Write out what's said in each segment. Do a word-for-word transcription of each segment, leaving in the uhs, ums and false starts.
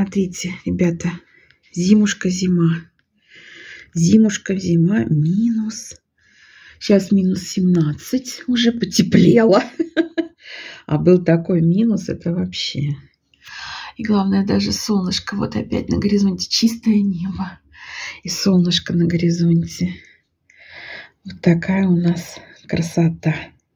Смотрите, ребята, зимушка-зима. Зимушка-зима минус. Сейчас минус семнадцать, уже потеплело. А был такой минус, это вообще. И главное, даже солнышко вот опять на горизонте. Чистое небо. И солнышко на горизонте. Вот такая у нас красота.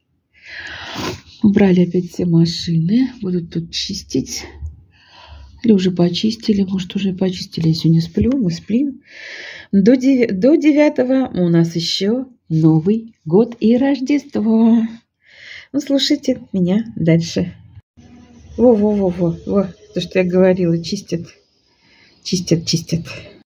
Убрали опять все машины. Будут тут чистить. Или уже почистили. Может, уже почистили. Я сегодня сплю. Мы сплим. До девятого у нас еще Новый год и Рождество. Ну, слушайте меня дальше. Во-во-во-во. Во. То, что я говорила. Чистят. Чистят, чистят.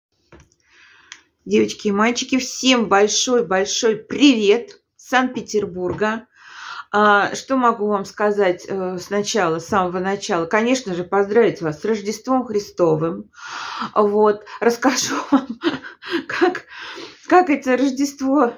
Девочки и мальчики, всем большой-большой привет с Санкт-Петербурга. А, что могу вам сказать э, сначала, с самого начала? Конечно же, поздравить вас с Рождеством Христовым. Вот. Расскажу вам, как, как это Рождество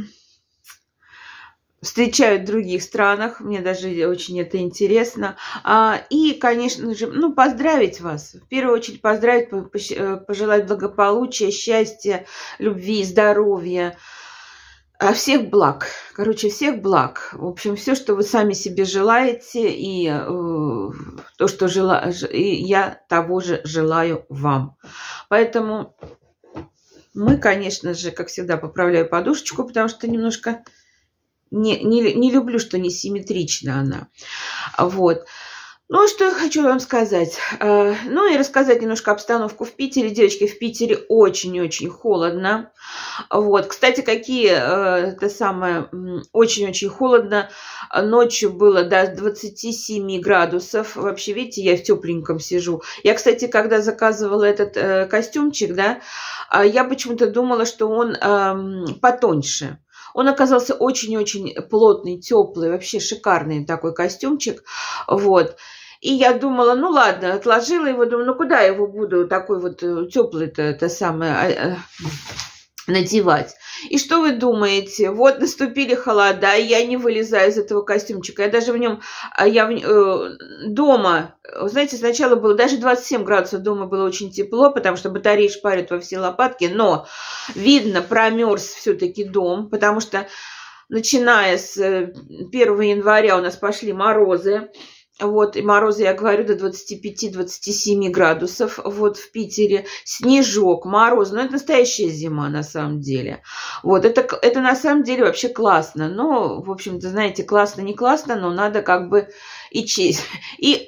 встречают в других странах. Мне даже очень это интересно. А, и, конечно же, ну, поздравить вас. В первую очередь поздравить, пожелать благополучия, счастья, любви, здоровья. Всех благ. Короче, всех благ. В общем, все, что вы сами себе желаете, и э, то, что жела... и я того же желаю вам. Поэтому мы, конечно же, как всегда, поправляю подушечку, потому что немножко не, не, не люблю, что несимметрична она. Вот. Ну, что я хочу вам сказать. Ну, и рассказать немножко обстановку в Питере. Девочки, в Питере очень-очень холодно. Вот. Кстати, какие, это самое, очень-очень холодно. Ночью было до двадцати семи градусов. Вообще, видите, я в тепленьком сижу. Я, кстати, когда заказывала этот костюмчик, да, я почему-то думала, что он потоньше. Он оказался очень-очень плотный, теплый, вообще шикарный такой костюмчик. Вот. И я думала, ну ладно, отложила его, думаю, ну куда я его буду такой вот теплый-то, это самое, надевать. И что вы думаете? Вот наступили холода, и я не вылезаю из этого костюмчика. Я даже в нем, я в, э, дома, знаете, сначала было даже двадцать семь градусов, дома было очень тепло, потому что батареи шпарят во все лопатки, но видно, промерз все-таки дом, потому что начиная с первого января у нас пошли морозы. Вот, и морозы, я говорю, до двадцати пяти — двадцати семи градусов вот в Питере. Снежок, мороз. Ну, это настоящая зима, на самом деле. Вот, это, это на самом деле вообще классно. Но, в общем-то, знаете, классно, не классно, но надо как бы и честь. И,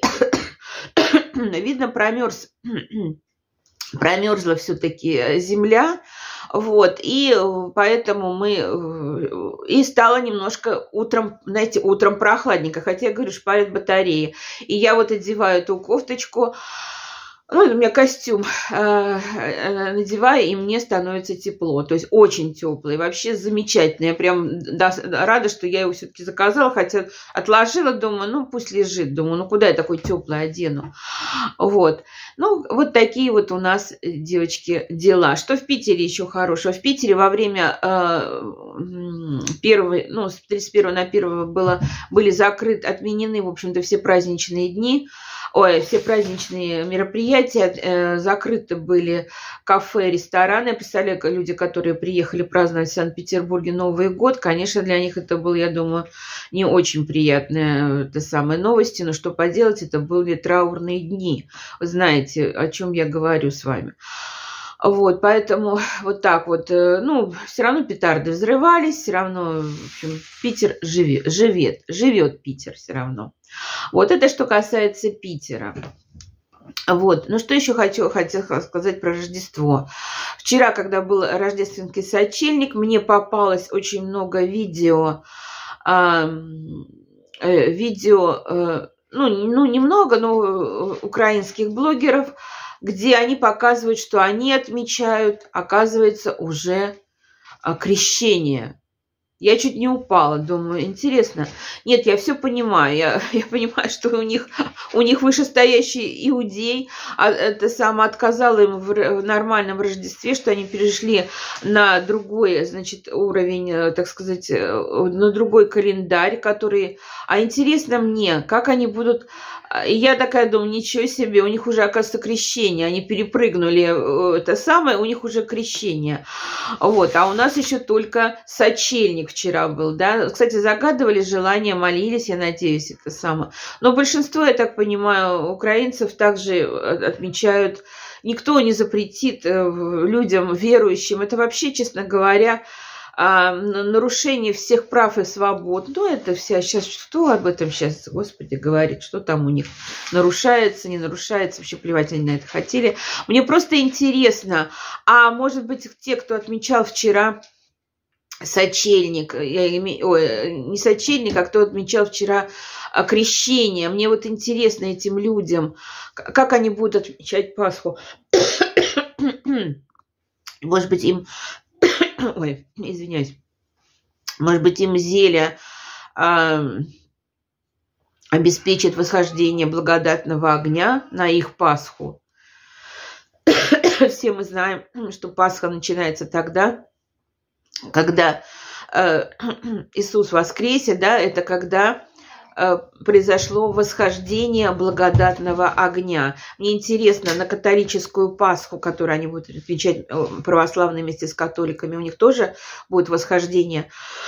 видно, промерз, промерзла все-таки земля. Вот, и поэтому мы, и стало немножко утром, знаете, утром прохладненько, хотя я говорю, шпарят батареи. И я вот одеваю эту кофточку, ну, у меня костюм, э, надеваю, и мне становится тепло, то есть очень теплый, вообще замечательно. Я прям да, рада, что я его все-таки заказала, хотя отложила, думаю, ну, пусть лежит, думаю, ну, куда я такой теплый одену, вот. Ну, вот такие вот у нас, девочки, дела. Что в Питере еще хорошего? В Питере во время э, первого, ну, с тридцать первого на первое было, были закрыты, отменены, в общем-то, все праздничные дни, ой, все праздничные мероприятия, э, закрыты были кафе, рестораны. Я представляю, люди, которые приехали праздновать в Санкт-Петербурге Новый год, конечно, для них это было, я думаю, не очень приятные это самые новости, но что поделать, это были траурные дни. Вы знаете, о чем я говорю с вами. Вот, поэтому вот так вот, ну, все равно петарды взрывались, все равно, в общем, Питер живет, живет, живет Питер все равно. Вот это что касается Питера. Вот, ну что еще хочу, хотела сказать про Рождество. Вчера, когда был рождественский сочельник, мне попалось очень много видео, э, видео, э, ну, ну, немного, но украинских блогеров, где они показывают, что они отмечают, оказывается, уже крещение. Я чуть не упала, думаю, интересно. Нет, я все понимаю. Я, я понимаю, что у них, у них вышестоящий иудей а, это само отказало им в, в нормальном Рождестве, что они перешли на другой, значит, уровень, так сказать, на другой календарь, который... А интересно мне, как они будут И я такая думаю, ничего себе, у них уже, оказывается, крещение. Они перепрыгнули это самое, у них уже крещение. Вот, а у нас еще только сочельник вчера был, да. Кстати, загадывали желание, молились, я надеюсь, это самое. Но большинство, я так понимаю, украинцев также отмечают. Никто не запретит людям, верующим. Это вообще, честно говоря, нарушение всех прав и свобод. Ну, это вся сейчас, что об этом сейчас, Господи, говорит, что там у них нарушается, не нарушается, вообще плевать они на это хотели. Мне просто интересно, а может быть, те, кто отмечал вчера сочельник, я имею, ой, не сочельник, а кто отмечал вчера крещение, мне вот интересно этим людям, как они будут отмечать Пасху. Может быть, им ой, извиняюсь. Может быть, им зелье э, обеспечит восхождение благодатного огня на их Пасху. Все мы знаем, что Пасха начинается тогда, когда э, Иисус воскресе, да, это когда произошло восхождение благодатного огня. Мне интересно, на католическую Пасху, которую они будут отмечать православные вместе с католиками, у них тоже будет восхождение,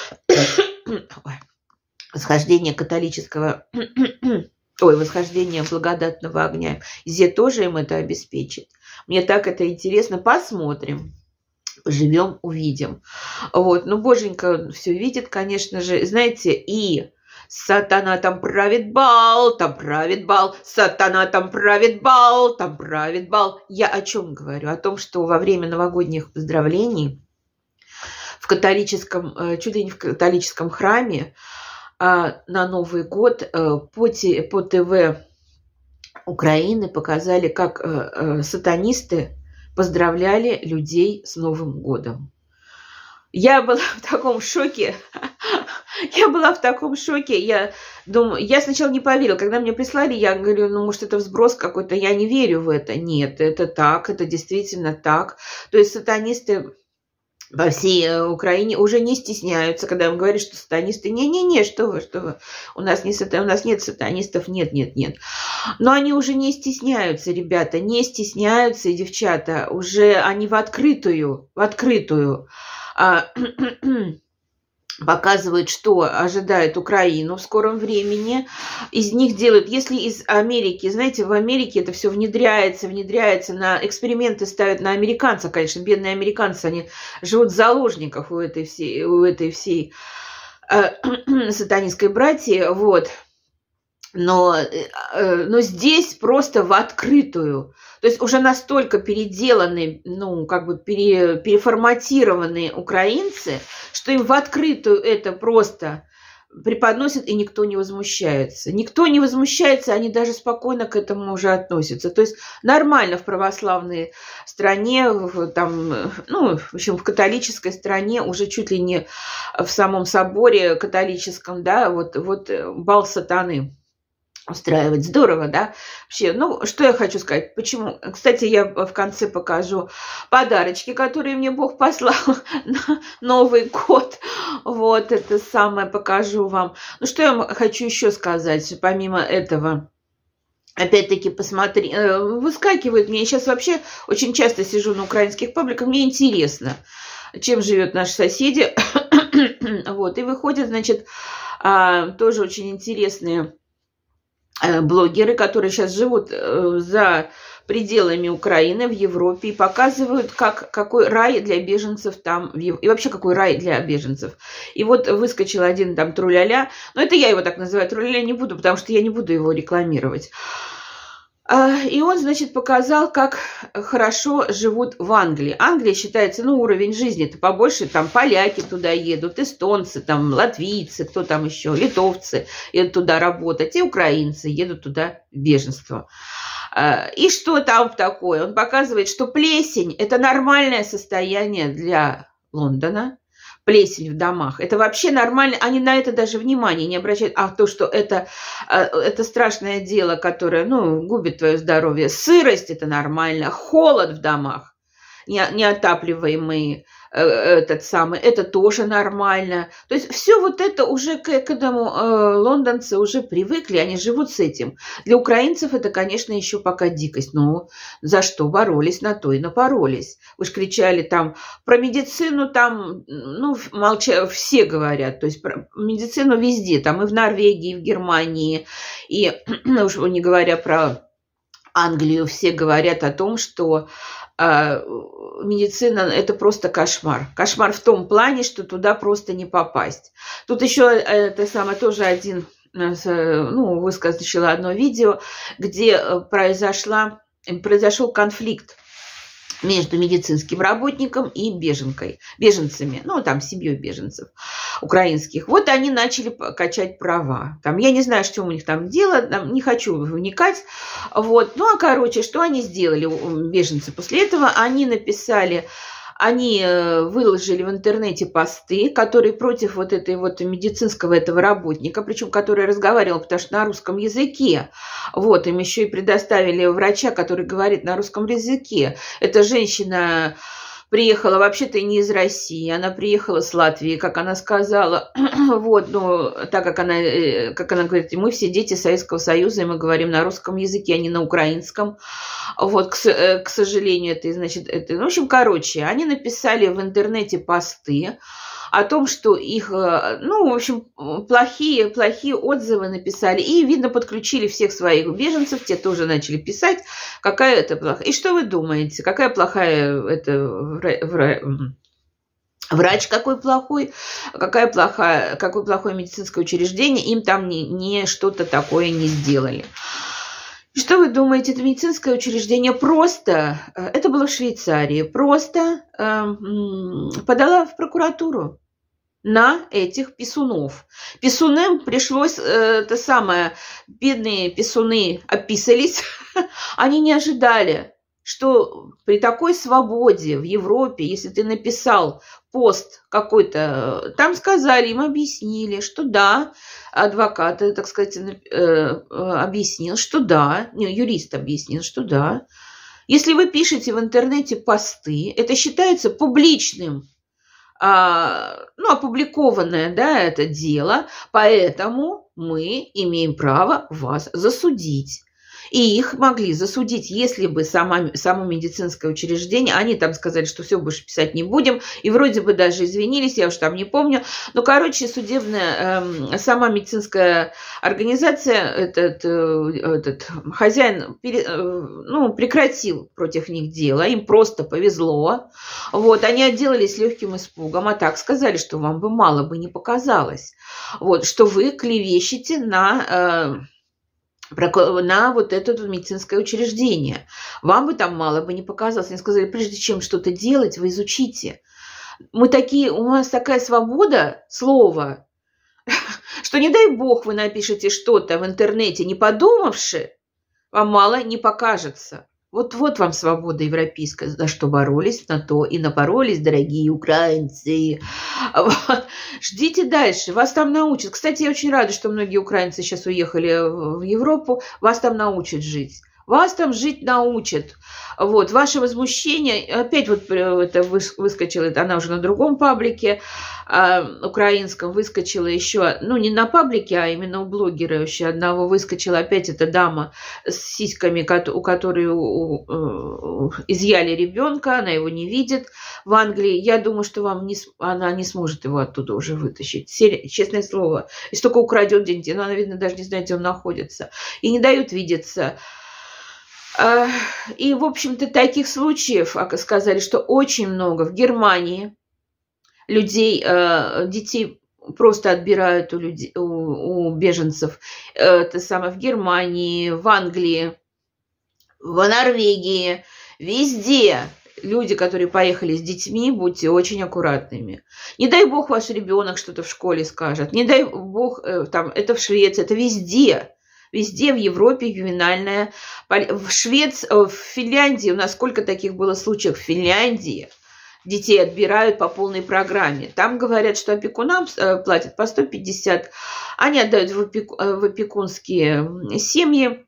восхождение католического, ой, восхождение благодатного огня. Зе тоже им это обеспечит. Мне так это интересно. Посмотрим. Живем, увидим. Вот. Ну, Боженька все видит, конечно же. Знаете, и сатана там правит бал, там правит бал, сатана там правит бал, там правит бал. Я о чем говорю? О том, что во время новогодних поздравлений в католическом, чуть ли не в католическом храме на Новый год по ТВ Украины показали, как сатанисты поздравляли людей с Новым годом. Я была в таком шоке. Я была в таком шоке. Я думаю, я сначала не поверила. Когда мне прислали, я говорю, ну, может, это сброс какой-то. Я не верю в это. Нет, это так, это действительно так. То есть сатанисты во всей Украине уже не стесняются, когда им говорят, что сатанисты, не-не-не, что вы, что вы, у нас, не сатан... у нас нет сатанистов, нет-нет-нет. Но они уже не стесняются, ребята, не стесняются, и девчата, уже они в открытую, в открытую а, показывают, что ожидает Украину в скором времени. Из них делают, если из Америки, знаете, в Америке это все внедряется, внедряется, на эксперименты ставят на американцев, конечно, бедные американцы, они живут в заложниках у этой всей, у этой всей э, сатанинской братьи, вот. Но, но здесь просто в открытую. То есть уже настолько переделанные, ну, как бы пере, переформатированные украинцы, что им в открытую это просто преподносят, и никто не возмущается. Никто не возмущается, они даже спокойно к этому уже относятся. То есть нормально в православной стране, в, там, ну, в общем, в католической стране, уже чуть ли не в самом соборе католическом, да, вот, вот бал сатаны устраивать. Здорово, да? Вообще, ну, что я хочу сказать? Почему? Кстати, я в конце покажу подарочки, которые мне Бог послал на Новый год. Вот, это самое покажу вам. Ну, что я хочу еще сказать, помимо этого? Опять-таки, посмотри, выскакивает мне. Я сейчас вообще очень часто сижу на украинских пабликах. Мне интересно, чем живет наши соседи. Вот, и выходят, значит, тоже очень интересные блогеры, которые сейчас живут за пределами Украины, в Европе, и показывают, как, какой рай для беженцев там, и вообще какой рай для беженцев. И вот выскочил один там труляля, но это я его так называю, труляля не буду, потому что я не буду его рекламировать. И он, значит, показал, как хорошо живут в Англии. Англия считается, ну, уровень жизни-то побольше, там поляки туда едут, эстонцы, там, латвийцы, кто там еще, литовцы едут туда работать, и украинцы едут туда в беженство. И что там такое? Он показывает, что плесень – это нормальное состояние для Лондона. Плесень в домах. Это вообще нормально. Они на это даже внимания не обращают. А то, что это, это страшное дело, которое, ну, губит твое здоровье. Сырость – это нормально. Холод в домах, неотапливаемые этот самый, это тоже нормально. То есть все вот это уже к, к этому э, лондонцы уже привыкли, они живут с этим. Для украинцев это, конечно, еще пока дикость. Но за что боролись, на то и напоролись. Вы же кричали там про медицину, там, ну, молча, все говорят. То есть про медицину везде, там и в Норвегии, и в Германии, и, ну, уж не говоря про Англию, все говорят о том, что э, медицина – это просто кошмар. Кошмар в том плане, что туда просто не попасть. Тут еще это самое тоже один, ну, выскочило одно видео, где произошла, произошел конфликт между медицинским работником и беженкой, беженцами, ну, там, семьей беженцев украинских. Вот они начали качать права. Там, я не знаю, что у них там дело, там, не хочу вникать. Вот. Ну, а, короче, что они сделали, беженцы? После этого они написали, они выложили в интернете посты, которые против вот этой вот медицинского этого работника, причем который разговаривал, потому что на русском языке. Вот, им еще и предоставили врача, который говорит на русском языке. Эта женщина приехала вообще-то не из России, она приехала с Латвии, как она сказала. Вот, ну, так как она, как она говорит, мы все дети Советского Союза, и мы говорим на русском языке, а не на украинском. Вот, к, к сожалению, это, значит, это... Ну, в общем, короче, они написали в интернете посты о том, что их, ну, в общем, плохие, плохие отзывы написали. И, видно, подключили всех своих беженцев, те тоже начали писать, какая это плохая. И что вы думаете, какая плохая это врач, какой плохой, какая плохая, какое плохое медицинское учреждение, им там не, не что-то такое не сделали. Что вы думаете, это медицинское учреждение просто, это было в Швейцарии, просто э, подала в прокуратуру на этих писунов. Писунам пришлось, э, это самое, бедные писуны описались, они не ожидали, что при такой свободе в Европе, если ты написал пост какой-то, там сказали, им объяснили, что да, адвокат, так сказать, объяснил, что да, юрист объяснил, что да. Если вы пишете в интернете посты, это считается публичным, ну, опубликованное, да, это дело, поэтому мы имеем право вас засудить. И их могли засудить, если бы сама, само медицинское учреждение, они там сказали, что все, больше писать не будем, и вроде бы даже извинились, я уж там не помню. Но, короче, судебная, э, сама медицинская организация, этот, э, этот хозяин, пере, э, ну, прекратил против них дело, им просто повезло. Вот, они отделались легким испугом, а так сказали, что вам бы мало бы не показалось, вот, что вы клевещете на... Э, на вот это медицинское учреждение. Вам бы там мало бы не показалось. Они сказали, прежде чем что-то делать, вы изучите. Мы такие, у нас такая свобода слова, что не дай бог вы напишете что-то в интернете, не подумавши, вам мало не покажется. Вот, вот вам свобода европейская, за что боролись, на то и напоролись, дорогие украинцы. Вот. Ждите дальше, вас там научат. Кстати, я очень рада, что многие украинцы сейчас уехали в Европу, вас там научат жить. Вас там жить научат. Вот, ваше возмущение, опять вот это выскочило, она уже на другом паблике э, украинском выскочила еще, ну не на паблике, а именно у блогера еще одного выскочила опять эта дама с сиськами, у которой у, у, изъяли ребенка, она его не видит в Англии. Я думаю, что вам не, она не сможет его оттуда уже вытащить. Честное слово. Если только украдет деньги, но она, видно, даже не знает, где он находится. И не дают видеться. И, в общем-то, таких случаев, сказали, что очень много в Германии людей, детей просто отбирают у, людей, у, у беженцев. Это самое в Германии, в Англии, в Норвегии, везде. Люди, которые поехали с детьми, будьте очень аккуратными. Не дай бог ваш ребенок что-то в школе скажет. Не дай бог, там, это в Швеции, это везде. Везде в Европе ювенальная. В Швеции, в Финляндии, у нас сколько таких было случаев в Финляндии, детей отбирают по полной программе. Там говорят, что опекунам платят по сто пятьдесят, они отдают в, опеку, в опекунские семьи,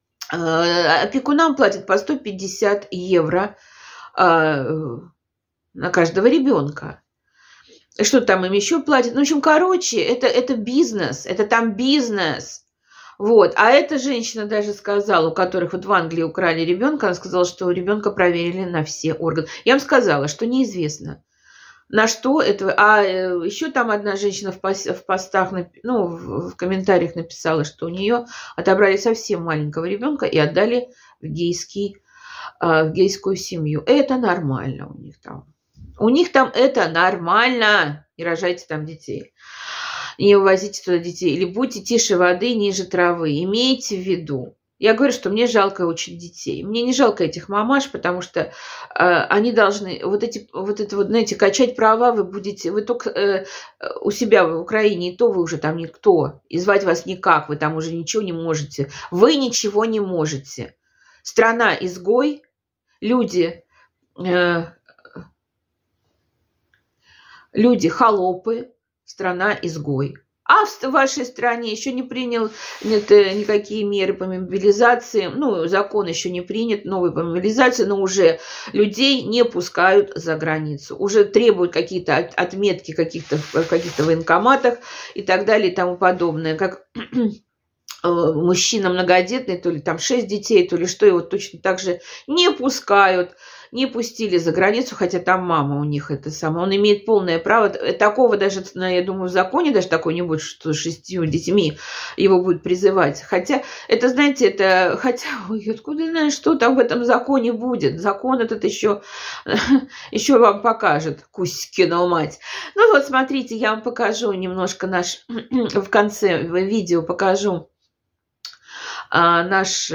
опекунам платят по сто пятьдесят евро на на каждого ребенка. Что там им еще платят? Ну, в общем, короче, это, это бизнес, это там бизнес. Вот. А эта женщина даже сказала, у которых вот в Англии украли ребенка, она сказала, что у ребенка проверили на все органы. Я вам сказала, что неизвестно, на что это. А еще там одна женщина в, пост, в постах, ну, в, в комментариях написала, что у нее отобрали совсем маленького ребенка и отдали в, гейский, в гейскую семью. Это нормально у них там. У них там это нормально. Не рожайте там детей. Не увозите туда детей. Или будьте тише воды, ниже травы. Имейте в виду. Я говорю, что мне жалко очень детей. Мне не жалко этих мамаш, потому что э, они должны... Вот эти, вот это вот, знаете, качать права вы будете... Вы только э, у себя в Украине, и то вы уже там никто. И звать вас никак. Вы там уже ничего не можете. Вы ничего не можете. Страна изгой. Люди... Э, люди холопы. Страна изгой. А в вашей стране еще не принял нет, никакие меры по мобилизации. Ну, закон еще не принят, новый по мобилизации, но уже людей не пускают за границу. Уже требуют какие-то отметки каких-то, в каких-то военкоматах и так далее и тому подобное. Как мужчина многодетный, то ли там шесть детей, то ли что, его точно так же не пускают. Не пустили за границу, хотя там мама у них это самое. Он имеет полное право. Такого даже, я думаю, в законе даже такой не будет, что с шестью детьми его будут призывать. Хотя, это, знаете, это... Хотя, ой, откуда знаешь, что там в этом законе будет? Закон этот еще, еще вам покажет, Кузькина мать. Ну вот, смотрите, я вам покажу немножко наш... В конце видео покажу а, наш...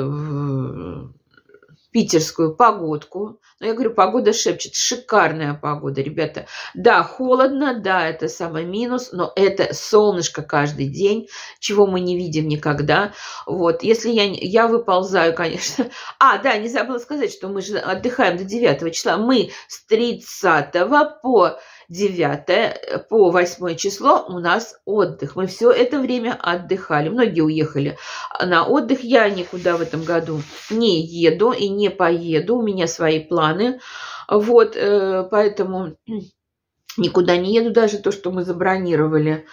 питерскую погодку. Но я говорю, погода шепчет. Шикарная погода, ребята. Да, холодно, да, это самый минус, но это солнышко каждый день, чего мы не видим никогда. Вот, если я, я выползаю, конечно. А, да, не забыла сказать, что мы же отдыхаем до девятого числа. Мы с тридцатого по девятое, по восьмое число у нас отдых. Мы все это время отдыхали. Многие уехали на отдых. Я никуда в этом году не еду и не поеду. У меня свои планы. Вот, поэтому никуда не еду. Даже то, что мы забронировали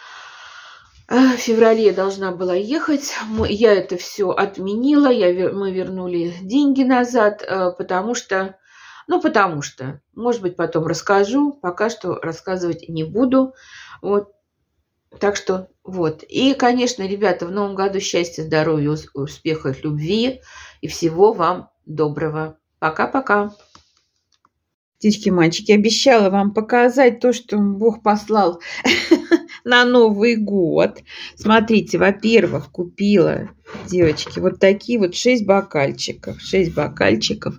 в феврале, я должна была ехать. Я это все отменила. Я, мы вернули деньги назад, потому что Ну, потому что, может быть, потом расскажу, пока что рассказывать не буду. Вот. Так что, вот. И, конечно, ребята, в новом году счастья, здоровья, успехов, любви и всего вам доброго. Пока-пока. Птички, мальчики, обещала вам показать то, что Бог послал на Новый год. Смотрите, во-первых, купила, девочки, вот такие вот шесть бокальчиков. шесть бокальчиков.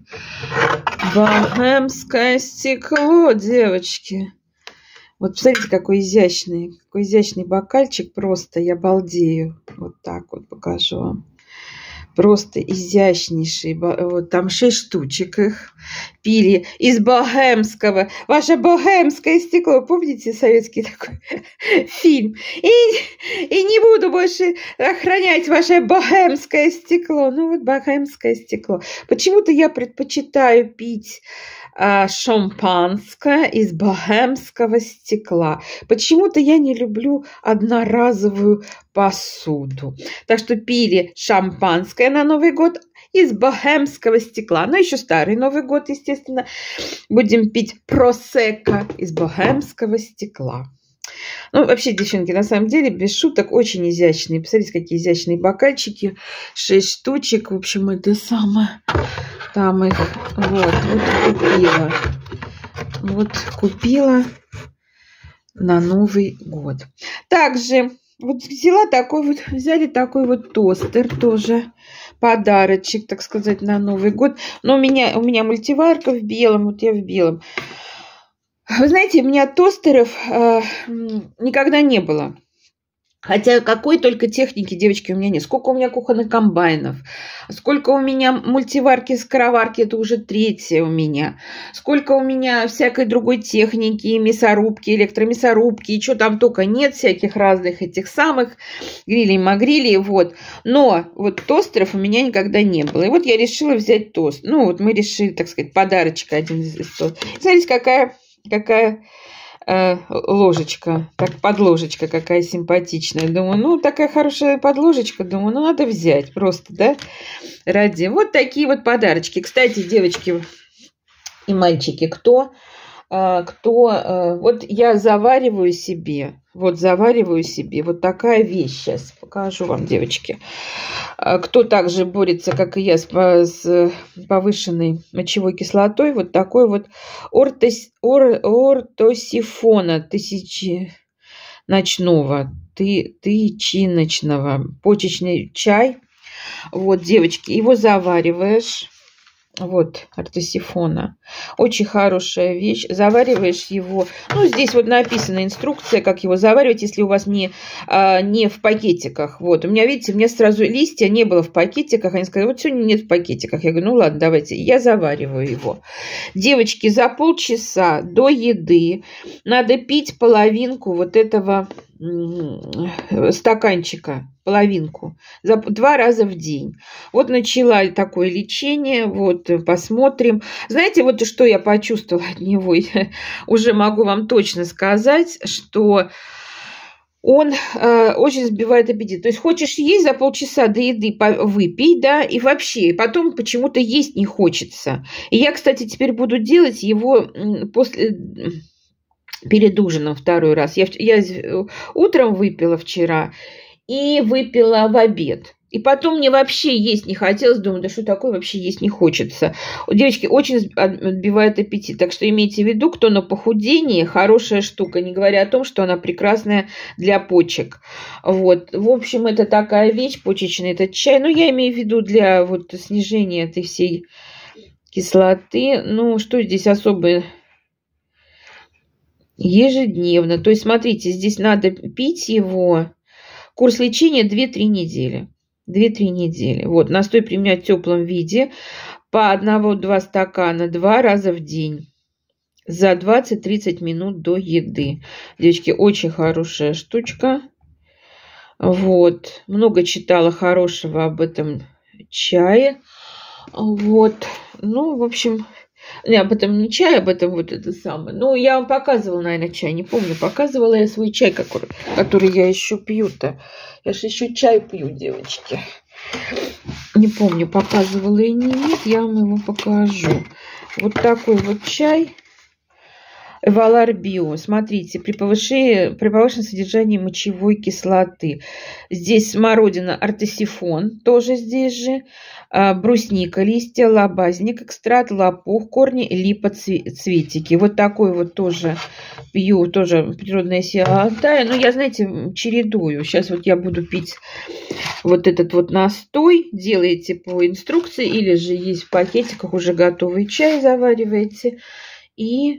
Богемское стекло, девочки. Вот посмотрите, какой изящный. Какой изящный бокальчик. Просто я балдею. Вот так вот покажу вам. Просто изящнейший. Вот там шесть штучек их пили из богемского. Ваше богемское стекло. Помните советский такой фильм? И, и не буду больше охранять ваше богемское стекло. Ну вот богемское стекло. Почему-то я предпочитаю пить а, шампанское из богемского стекла. Почему-то я не люблю одноразовую посуду. Так что пили шампанское на Новый год из богемского стекла. Ну, еще старый Новый год, естественно. Будем пить просекко из богемского стекла. Ну, вообще, девчонки, на самом деле, без шуток, очень изящные. Посмотрите, какие изящные бокальчики. Шесть штучек. В общем, это самое... Там их... Вот, вот купила. Вот купила на Новый год. Также... Вот взяла такой вот, взяли такой вот тостер тоже, подарочек, так сказать, на Новый год. Но у меня, у меня мультиварка в белом, вот я в белом. Вы знаете, у меня тостеров э, никогда не было. Хотя какой только техники, девочки, у меня нет. Сколько у меня кухонных комбайнов, сколько у меня мультиварки, скороварки, это уже третья у меня. Сколько у меня всякой другой техники, мясорубки, электромясорубки, и что там только нет, всяких разных этих самых грилей-магрилей, вот. Но вот тостеров у меня никогда не было. И вот я решила взять тост. Ну, вот мы решили, так сказать, подарочек один из тостов. Смотрите, какая... какая э, ложечка, как подложечка какая симпатичная. Думаю, ну, такая хорошая подложечка, думаю, ну, надо взять просто, да, ради. Вот такие вот подарочки. Кстати, девочки и мальчики, кто, э, кто, э, вот я завариваю себе, вот завариваю себе вот такая вещь. Сейчас покажу вам, девочки. Кто также борется, как и я, с, с повышенной мочевой кислотой, вот такой вот ортос, ор, ортосифона тысяченочного, ты, тысячиночного, почечный чай. Вот, девочки, его завариваешь. Вот, ортосифона. Очень хорошая вещь. Завариваешь его. Ну, здесь вот написана инструкция, как его заваривать, если у вас не, а, не в пакетиках. Вот, у меня, видите, у меня сразу листья не было в пакетиках. Они сказали, вот сегодня нет в пакетиках. Я говорю, ну ладно, давайте. Я завариваю его. Девочки, за полчаса до еды надо пить половинку вот этого стаканчика, половинку, за два раза в день. Вот начала такое лечение, вот посмотрим. Знаете, вот что я почувствовала от него, я уже могу вам точно сказать, что он э, очень сбивает аппетит. То есть хочешь есть за полчаса до еды, выпей, да, и вообще, потом почему-то есть не хочется. И я, кстати, теперь буду делать его после... перед ужином второй раз. Я, я утром выпила вчера и выпила в обед. И потом мне вообще есть не хотелось. Думаю, да что такое, вообще есть не хочется. Девочки, очень отбивает аппетит. Так что имейте в виду, кто на похудении, хорошая штука. Не говоря о том, что она прекрасная для почек. Вот. В общем, это такая вещь, почечный этот чай. Ну, я имею в виду для вот снижения этой всей кислоты. Ну, что здесь особое? Ежедневно. То есть, смотрите, здесь надо пить его. Курс лечения две-три недели. две-три недели. Вот, настой применять в теплом виде. По одного-два стакана два раза в день. За двадцать-тридцать минут до еды. Девочки, очень хорошая штучка. Вот. Много читала хорошего об этом чае. Вот. Ну, в общем... Не, об этом не чай, об этом вот это самое. Ну, я вам показывала, наверное, чай. Не помню, показывала я свой чай, который, который я еще пью-то. Я же еще чай пью, девочки. Не помню, показывала или нет, я вам его покажу. Вот такой вот чай. Эвалар Био. Смотрите, при, повышении, при повышенном содержании мочевой кислоты. Здесь смородина, ортосифон, тоже здесь же. Брусника, листья, лобазник, экстракт, лопух, корни, липоцветики. Вот такой вот тоже пью, тоже природная сила Алтая. Но я, знаете, чередую. Сейчас вот я буду пить вот этот вот настой. Делаете по инструкции или же есть в пакетиках уже готовый чай, завариваете. И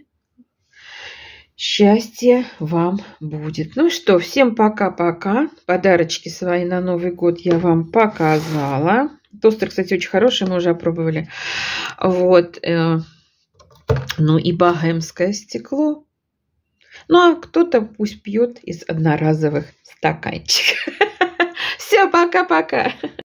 счастье вам будет. Ну что, всем пока-пока. Подарочки свои на Новый год я вам показала. Тостер, кстати, очень хороший, мы уже опробовали. Вот. Ну и богемское стекло. Ну а кто-то пусть пьет из одноразовых стаканчиков. Все, пока-пока.